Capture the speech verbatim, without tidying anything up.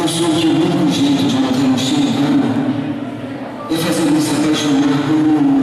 Eu soube que o único jeito de matar um filho humano é fazer ele se apaixonar por um